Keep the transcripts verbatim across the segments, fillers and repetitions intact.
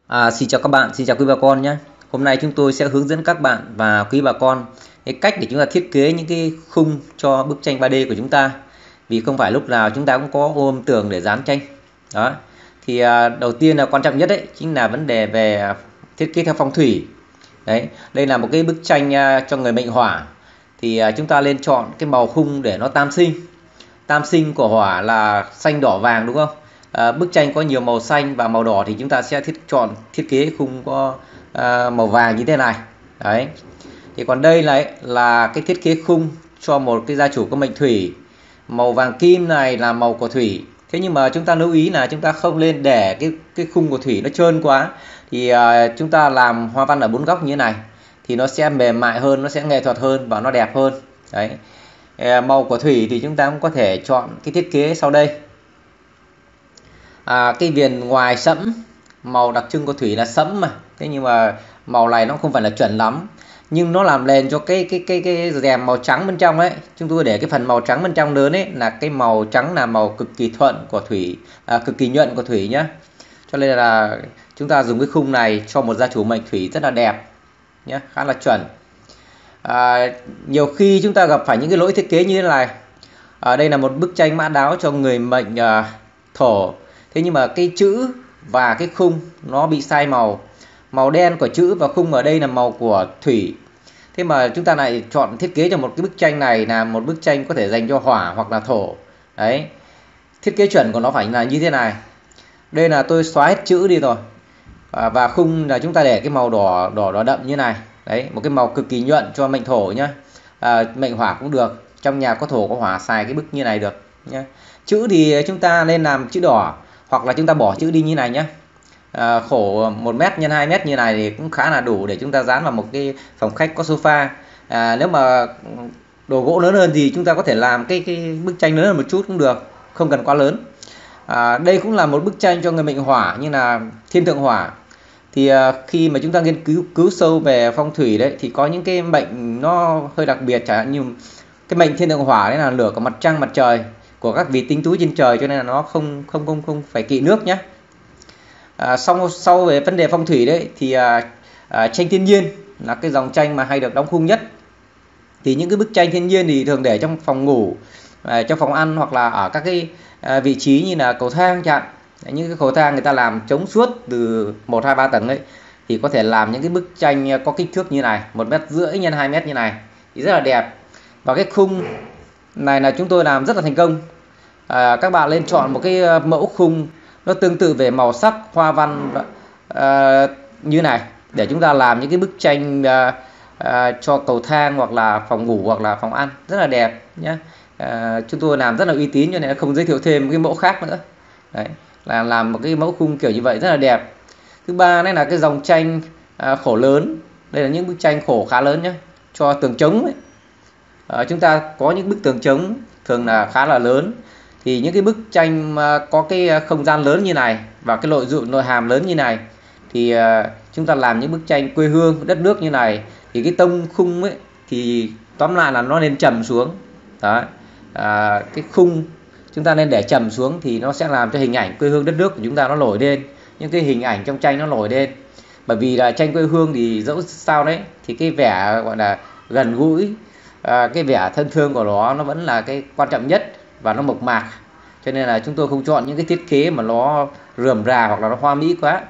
À, xin chào các bạn, xin chào quý bà con nhé. Hôm nay chúng tôi sẽ hướng dẫn các bạn và quý bà con cái cách để chúng ta thiết kế những cái khung cho bức tranh ba D của chúng ta. Vì không phải lúc nào chúng ta cũng có ôm tường để dán tranh. Đó. Thì à, đầu tiên là quan trọng nhất đấy chính là vấn đề về thiết kế theo phong thủy. Đấy, đây là một cái bức tranh à, cho người mệnh hỏa. Thì à, chúng ta nên chọn cái màu khung để nó tam sinh. Tam sinh của hỏa là xanh đỏ vàng đúng không? À, bức tranh có nhiều màu xanh và màu đỏ thì chúng ta sẽ thiết chọn thiết kế khung có à, màu vàng như thế này. Đấy. Thì còn đây là là cái thiết kế khung cho một cái gia chủ có mệnh thủy. Màu vàng kim này là màu của thủy. Thế nhưng mà chúng ta lưu ý là chúng ta không nên để cái cái khung của thủy nó trơn quá. Thì à, chúng ta làm hoa văn ở bốn góc như thế này thì nó sẽ mềm mại hơn, nó sẽ nghệ thuật hơn và nó đẹp hơn. Đấy. Màu của thủy thì chúng ta cũng có thể chọn cái thiết kế sau đây. À, cái viền ngoài sẫm, màu đặc trưng của thủy là sẫm mà. Thế nhưng mà màu này nó không phải là chuẩn lắm, nhưng nó làm nền cho cái cái cái cái rèm màu trắng bên trong ấy. Chúng tôi để cái phần màu trắng bên trong lớn ấy là cái màu trắng là màu cực kỳ thuận của thủy, à, cực kỳ nhuận của thủy nhá. Cho nên là chúng ta dùng cái khung này cho một gia chủ mệnh thủy rất là đẹp nhé, khá là chuẩn. À, nhiều khi chúng ta gặp phải những cái lỗi thiết kế như thế này. À, đây là một bức tranh mã đáo cho người mệnh à, thổ. Thế nhưng mà cái chữ và cái khung nó bị sai màu. Màu đen của chữ và khung ở đây là màu của thủy. Thế mà chúng ta lại chọn thiết kế cho một cái bức tranh này là một bức tranh có thể dành cho hỏa hoặc là thổ. Đấy. Thiết kế chuẩn của nó phải là như thế này. Đây là tôi xóa hết chữ đi rồi. À, và khung là chúng ta để cái màu đỏ đỏ đỏ đậm như này. Đấy, một cái màu cực kỳ nhuận cho mệnh thổ nhá. À, mệnh hỏa cũng được. Trong nhà có thổ có hỏa xài cái bức như này được nhá. Chữ thì chúng ta nên làm chữ đỏ hoặc là chúng ta bỏ chữ đi như này nhé. À, khổ một mét nhân hai mét như này thì cũng khá là đủ để chúng ta dán vào một cái phòng khách có sofa. À, nếu mà đồ gỗ lớn hơn thì chúng ta có thể làm cái cái bức tranh lớn hơn một chút cũng được, không cần quá lớn. À, đây cũng là một bức tranh cho người mệnh hỏa như là thiên thượng hỏa. Thì à, khi mà chúng ta nghiên cứu cứu sâu về phong thủy đấy thì có những cái mệnh nó hơi đặc biệt, chẳng hạn như cái mệnh thiên thượng hỏa đấy là lửa của mặt trăng mặt trời, của các vị tinh tú trên trời, cho nên là nó không không không không phải kỵ nước nhé. À, sau sau về vấn đề phong thủy đấy thì à, à, tranh thiên nhiên là cái dòng tranh mà hay được đóng khung nhất. Thì những cái bức tranh thiên nhiên thì thường để trong phòng ngủ, à, trong phòng ăn hoặc là ở các cái à, vị trí như là cầu thang chẳng hạn. Những cái cầu thang người ta làm chống suốt từ một hai ba tầng ấy thì có thể làm những cái bức tranh có kích thước như này, một mét rưỡi nhân hai mét như này thì rất là đẹp. Và cái khung này là chúng tôi làm rất là thành công. À, các bạn nên chọn một cái mẫu khung nó tương tự về màu sắc, hoa văn à, như này để chúng ta làm những cái bức tranh à, à, cho cầu thang hoặc là phòng ngủ hoặc là phòng ăn rất là đẹp nhé. À, chúng tôi làm rất là uy tín cho nên không giới thiệu thêm cái mẫu khác nữa. Đấy, là làm một cái mẫu khung kiểu như vậy rất là đẹp. Thứ ba đây là cái dòng tranh à, khổ lớn. Đây là những bức tranh khổ khá lớn nhé, cho tường trống ấy. À, chúng ta có những bức tường trống thường là khá là lớn. Thì những cái bức tranh có cái không gian lớn như này và cái nội dung nội hàm lớn như này thì uh, chúng ta làm những bức tranh quê hương đất nước như này thì cái tông khung ấy thì tóm lại là nó nên trầm xuống. Đó. À, cái khung chúng ta nên để trầm xuống thì nó sẽ làm cho hình ảnh quê hương đất nước của chúng ta nó nổi lên, những cái hình ảnh trong tranh nó nổi lên. Bởi vì là tranh quê hương thì dẫu sao đấy thì cái vẻ gọi là gần gũi, à, cái vẻ thân thương của nó nó vẫn là cái quan trọng nhất và nó mộc mạc, cho nên là chúng tôi không chọn những cái thiết kế mà nó rườm rà hoặc là nó hoa mỹ quá.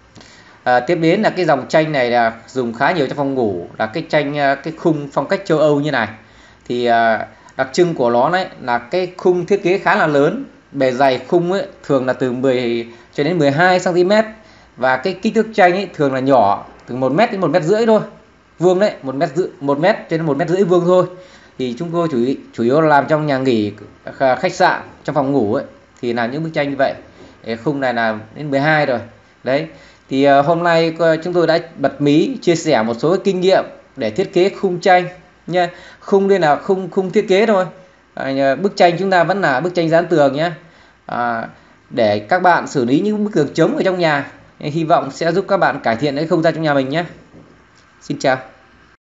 À, tiếp đến là cái dòng tranh này là dùng khá nhiều trong phòng ngủ, là cái tranh cái khung phong cách châu Âu như này. Thì à, đặc trưng của nó đấy là cái khung thiết kế khá là lớn, bề dày khung ấy thường là từ mười cho đến mười hai xăng ti mét và cái kích thước tranh ấy thường là nhỏ, từ một mét đến một mét rưỡi thôi, vuông đấy, một mét rưỡi, một mét cho đến một mét rưỡi vuông thôi. Thì chúng tôi chủ chủ yếu là làm trong nhà nghỉ, khách sạn, trong phòng ngủ ấy thì là những bức tranh như vậy. Khung này là đến mười hai rồi. Đấy. Thì uh, hôm nay chúng tôi đã bật mí chia sẻ một số kinh nghiệm để thiết kế khung tranh nha. Khung đây là khung khung thiết kế thôi. À, bức tranh chúng ta vẫn là bức tranh dán tường nhé. À, để các bạn xử lý những bức tường trống ở trong nhà. Hy vọng sẽ giúp các bạn cải thiện cái không gian trong nhà mình nhé. Xin chào.